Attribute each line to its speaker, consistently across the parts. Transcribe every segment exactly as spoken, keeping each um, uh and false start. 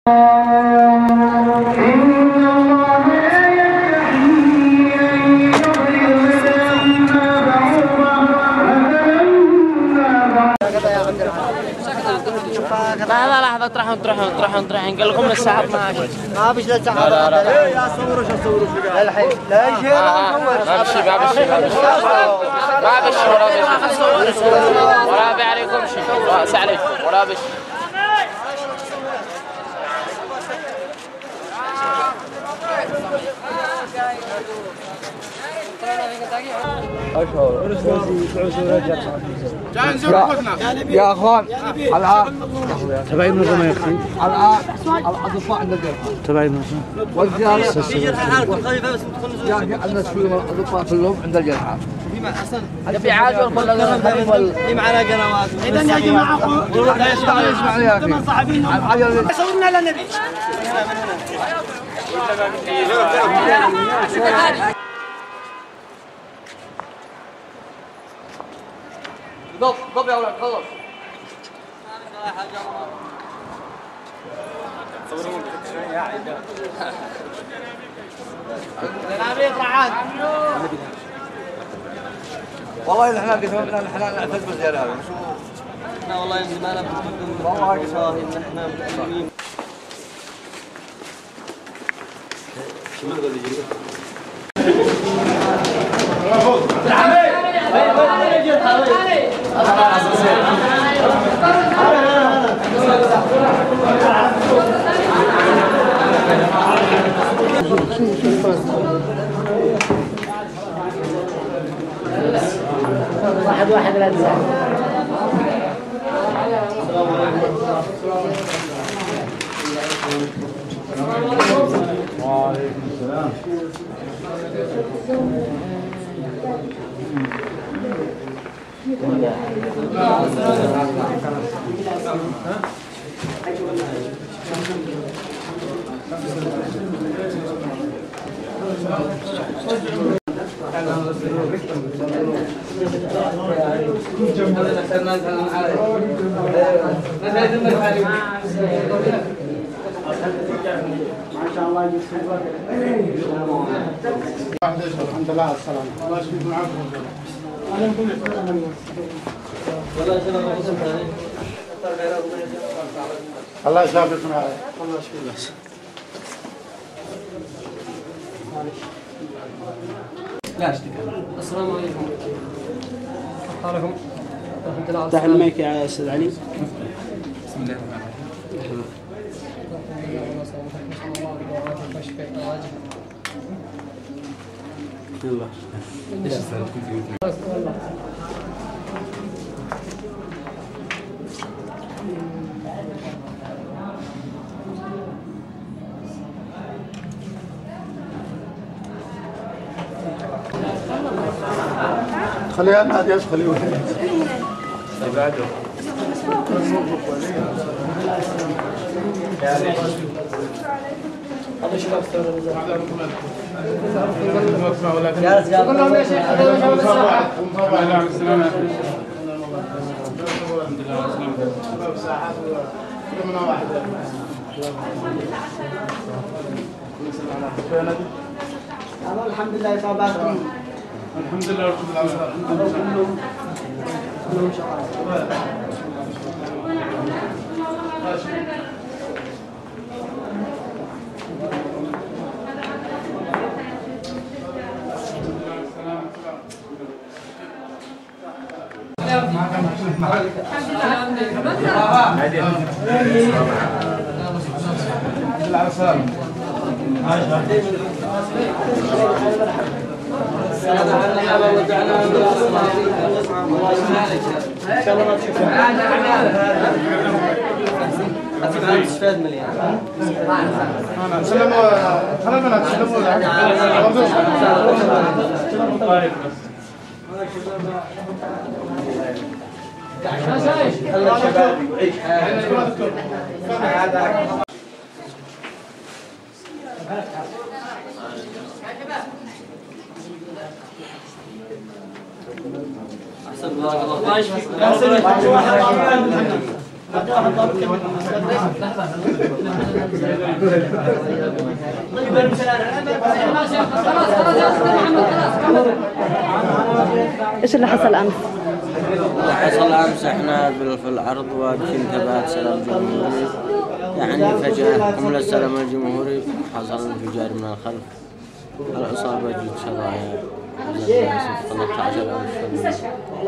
Speaker 1: لا لحظة تروحون تروحون تروحون تروحون قال لكم الساعة اثنعش
Speaker 2: ما بيش لا ساعة لا لا لا لا صوروا شو صوروا لا الحين لا يجي
Speaker 1: ما بشي ما بشي ما بشي ما بشي ولا بشي ولا بي عليكم شيء سعليكم ولا بشي
Speaker 3: يا اخوان الان سبعين من ما يخفي الان الاطباء عند الجرحى سبعين من والزياره الناس كلهم الاطباء كلهم عند الجرحى
Speaker 1: في عاجل كل
Speaker 2: في معنا قنوات
Speaker 3: اذا يا جماعه اسمع اسمع يا اخي
Speaker 2: صورنا للنبي
Speaker 3: ضب ضب يا ولد خلص
Speaker 2: صورون يا عيال العريض رعاد
Speaker 3: والله احنا قسمنا احنا نعتز بالزياره هذه
Speaker 2: احنا والله ما نبي والله ان احنا متألمين شو ما قال يجي
Speaker 1: واحد واحد لا تزعل
Speaker 3: وعليكم السلام
Speaker 2: ما شاء الله يسلمك الحمد لله على السلامة الله يشفيك معكم الله يشافيك معي الله يشفيك بس لا اشتكي
Speaker 4: السلام عليكم. أخباركم؟ ورحمة الله
Speaker 2: افتح المايك يا استاذ علي.
Speaker 4: بسم الله الرحمن الرحيم. يلا.
Speaker 2: خليها انا هذه خليه
Speaker 3: بعده
Speaker 4: الله يشفاك استاذ
Speaker 2: الحمد لله صاباتكم
Speaker 5: الحمد لله رب العالمين.
Speaker 2: كلهم شغال.
Speaker 4: استفاد مليان.
Speaker 5: سلموا خلينا نسلموا
Speaker 4: أحسن بارك الله فيك.
Speaker 6: ايش اللي حصل امس؟
Speaker 2: اللي حصل امس احنا في العرض واقفين تبعات سلام جمهوري، يعني فجأة قبل السلام الجمهوري حصل انفجار من الخلف. الإصابة جت شظايا ثلاثة عشر ألف.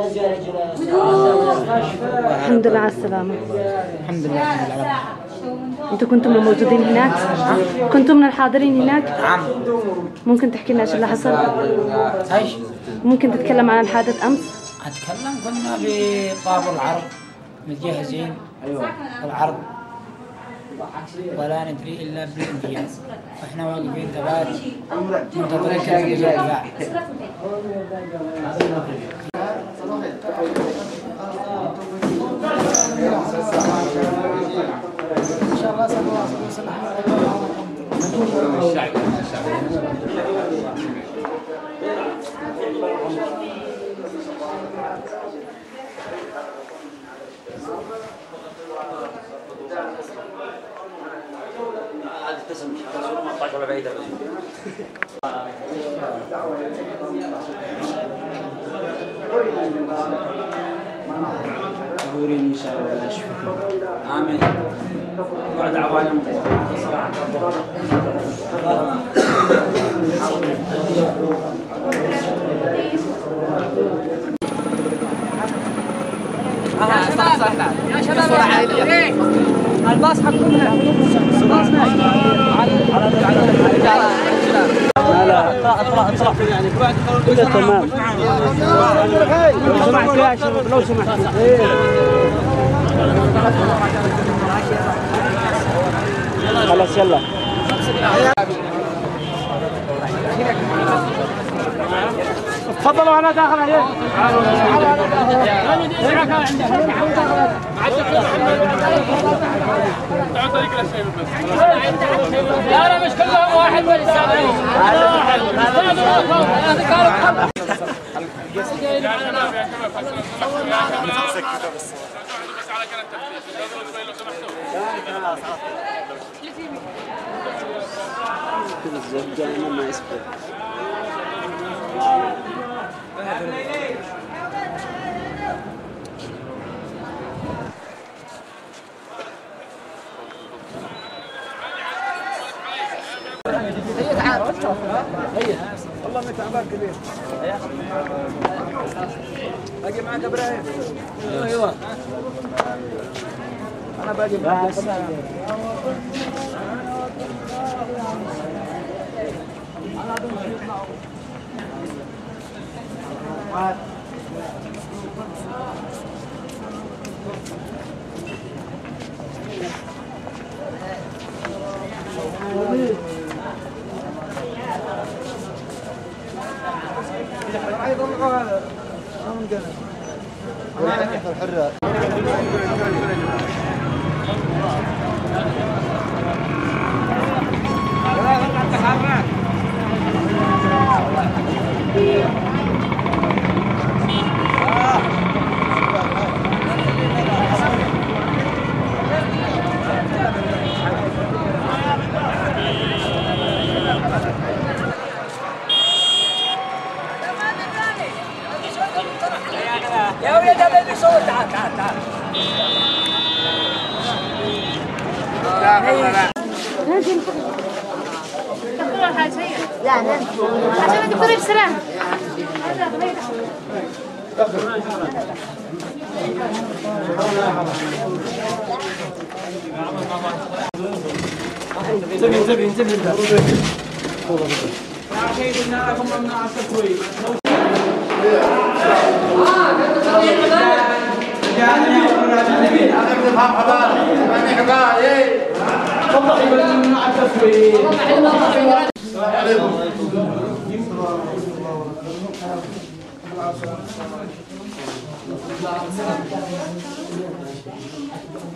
Speaker 6: الحمد لله على السلامة.
Speaker 7: الحمد لله رب العالمين.
Speaker 6: انتوا كنتم من الموجودين هناك؟ كنتم من الحاضرين هناك؟
Speaker 7: نعم.
Speaker 6: ممكن تحكي لنا ايش اللي حصل؟
Speaker 7: ايش؟
Speaker 6: ممكن تتكلم عن الحادث امس؟
Speaker 7: اتكلم كنا بطابور العرض متجهزين. ايوه العرض ولا ندري الا بالانفجار، واحنا واقفين ثبات منتظرين كلمة الدفاع. ان شاء الله صلى الله عليه وسلم.
Speaker 4: ظهورين ان شاء الله يشفيكم. امين. بعد عوالم
Speaker 1: يا شباب
Speaker 7: الباص حقكم الباص لا لا اطلع اطلع يعني كده تمام. لو سمحت يا شباب لو سمحت خلاص يلا تفضلوا انا داخل عليه.
Speaker 1: لا لا مش كلهم واحد بس
Speaker 3: والله انك تعبان كبير. باقي معك ابراهيم؟ ايوه انا باقي معك.
Speaker 1: يا ولد هذا اللي صور. تعال تعال تعال.
Speaker 6: لا لا عشان الدكتور بسلام.
Speaker 4: انتبه انتبه انتبه.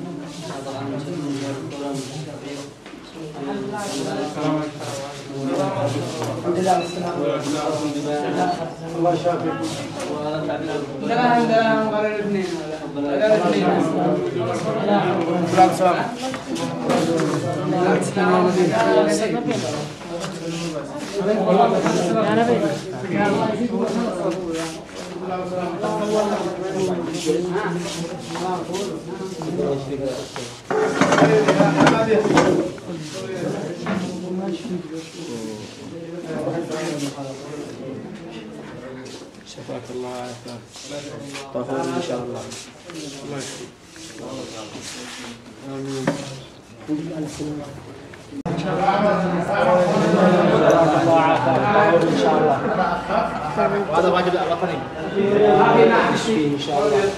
Speaker 5: السلام عليكم.
Speaker 7: الحمد لله والسلام. الله يشافيك. لا لا غير الاثنين. غير الاثنين.
Speaker 5: السلام.
Speaker 4: شفاك الله وعافاك. طهور ان شاء الله. الله يشفيك. امين. ان شاء الله. وهذا واجب الوطني. يشفيه ان شاء الله.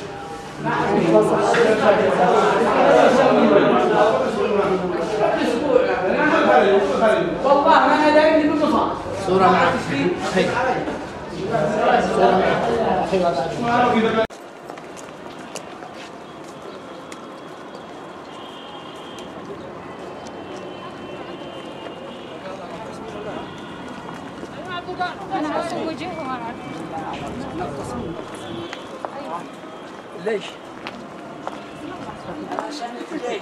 Speaker 7: والله ما انا دايم بالمصاب.
Speaker 4: صورة معك. صورة معك.
Speaker 7: ليش؟ ليش؟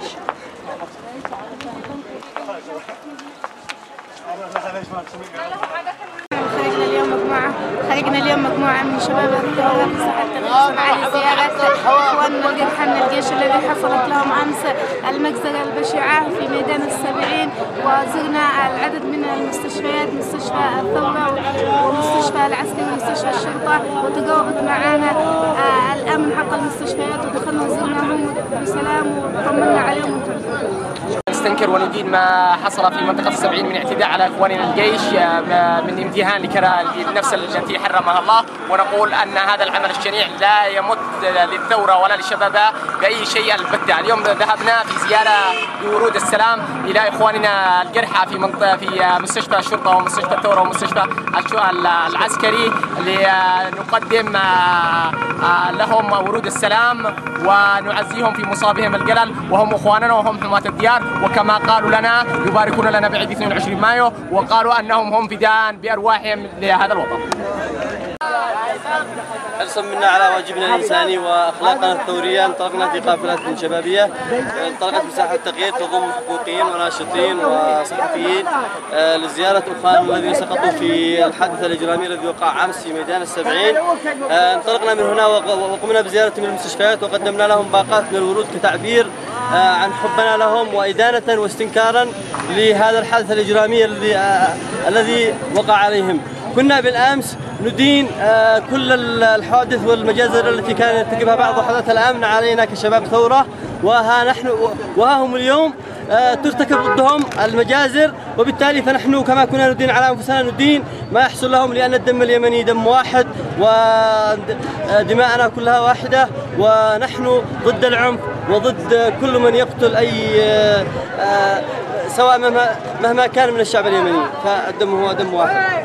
Speaker 8: خرجنا اليوم مجموعة خرجنا اليوم مجموعة من شباب الثورة في ساحة على زيارة إخواننا الجرحى من الجيش الذي حصلت لهم أمس المجزرة البشعة في ميدان السبعين، وزرنا العدد من المستشفيات، مستشفى الثورة ومستشفى العسكري ومستشفى الشرطة، وتجاوبت معنا الأمن حق المستشفيات ودخلنا وزرناهم بسلام وطمنا عليهم.
Speaker 1: نستنكر وندين ما حصل في منطقة السبعين من اعتداء على إخواننا الجيش من امتهان لنفس التي حرمها الله، ونقول أن هذا العمل الشنيع لا يمت للثورة ولا لشبابها بأي شيء البتة. اليوم ذهبنا في زيارة بورود السلام إلى إخواننا الجرحى في منطقة في مستشفى الشرطة ومستشفى الثورة ومستشفى العسكري لنقدم لهم ورود السلام ونعزيهم في مصابهم الجلل، وهم إخواننا وهم حماة الديار، وكما قالوا لنا يباركون لنا بعيد اثنين وعشرين مايو، وقالوا أنهم هم فداء بأرواحهم لهذا الوطن.
Speaker 9: حرصا منا على واجبنا الإنساني وأخلاقنا الثورية انطلقنا في قافلة شبابية انطلقت مساحة التغيير تضم حقوقيين وناشطين وصحفيين لزيارة أخواننا الذين سقطوا في الحادث الإجرامي الذي وقع أمس في ميدان السبعين. انطلقنا من هنا وقمنا بزيارة من المستشفيات وقدمنا لهم باقات من الورود كتعبير عن حبنا لهم وإدانة واستنكارا لهذا الحادث الإجرامي الذي الذي وقع عليهم. كنا بالأمس ندين كل الحوادث والمجازر التي كان يرتكبها بعض وحدات الأمن علينا كشباب ثورة، وها نحن وها هم اليوم ترتكب ضدهم المجازر، وبالتالي فنحن كما كنا ندين على أنفسنا ندين ما يحصل لهم، لأن الدم اليمني دم واحد ودماءنا كلها واحدة، ونحن ضد العنف وضد كل من يقتل أي سواء مهما كان من الشعب اليمني، فالدم هو دم واحد.